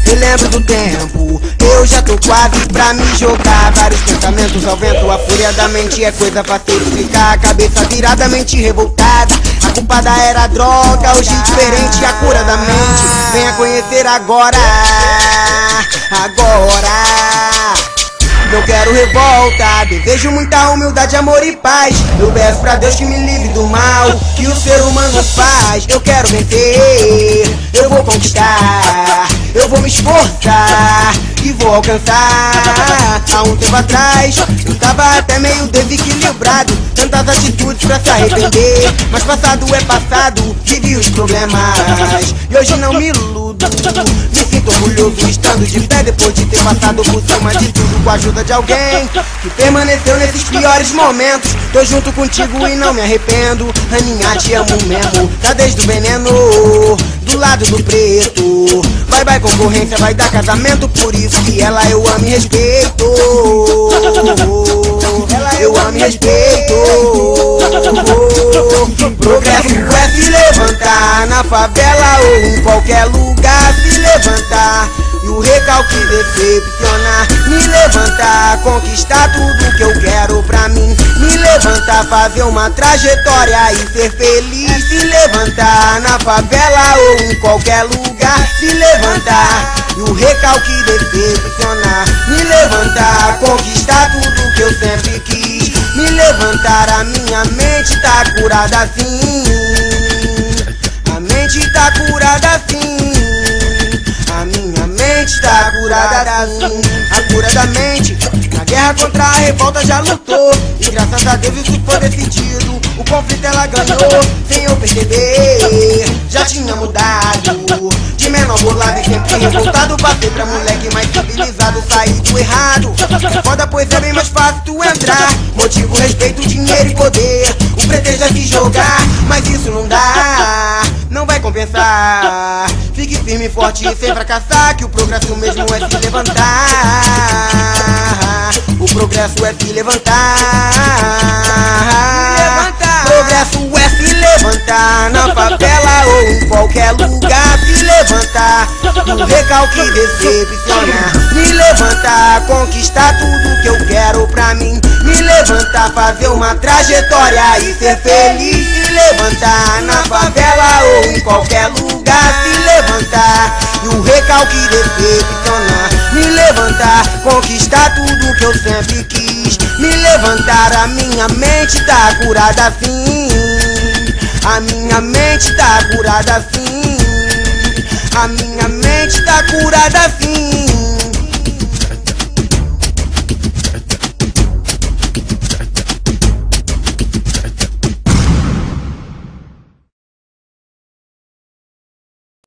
relembro do tempo. Eu já tô quase pra me jogar. Vários pensamentos ao vento, a fúria da mente é coisa fácil de explicar. Cabeça virada, mente revoltada, a culpada era a droga, hoje diferente a cura da mente. Venha conhecer agora, agora. Não quero revolta, desejo muita humildade, amor e paz. Eu peço pra Deus que me livre do mal que o ser humano faz. Eu quero vencer, eu vou conquistar, eu vou me esforçar e vou alcançar. Há um tempo atrás eu tava até meio desequilibrado, tantas atitudes pra se arrepender, mas passado é passado, vivi os problemas e hoje não me iludo. Me sinto orgulhoso estando de pé depois de ter passado por cima de tudo com a ajuda de alguém que permaneceu nesses piores momentos. Tô junto contigo e não me arrependo. Aninha, te amo mesmo, tá desde o veneno do lado do preto. Vai, vai concorrência, vai dar casamento, por isso que ela eu amo e respeito. Ela eu amo e respeito. Progresso é se levantar na favela ou em qualquer lugar, se levantar e o recalque decepcionar. Me levantar, conquistar tudo que eu quero pra mim. Me levantar, fazer uma trajetória e ser feliz. Se levantar na favela ou em qualquer lugar, se levantar e o recalque decepcionar. Me levantar, conquistar tudo que eu sempre quis. Me levantar, a minha mente tá curada assim. A mente tá curada assim. A minha mente tá curada assim. A cura da mente, na guerra contra a revolta já lutou, e graças a Deus isso foi decidido. O conflito ela ganhou, sem eu perceber, já tinha mudado. De menor bolado e sempre revoltado, passei pra moleque mais civilizado, saí do errado. Foda, pois é bem mais fácil tu entrar. Motivo, respeito, dinheiro e poder. O pretexto é se jogar, mas isso não dá, não vai compensar. Fique firme e forte e sem fracassar, que o progresso mesmo é se levantar. O progresso é se levantar. Progresso é se levantar na favela ou em qualquer lugar. Se levantar, o recalque decepcionar. Me levantar, conquistar tudo que eu quero pra mim. Me levantar, fazer uma trajetória e ser feliz. Se levantar na favela ou em qualquer lugar. Se levantar e o recalque decepcionar. Me levantar, conquistar tudo que eu sempre quis. Me levantar, a minha mente tá curada assim. A minha mente tá curada assim. A minha mente tá curada assim.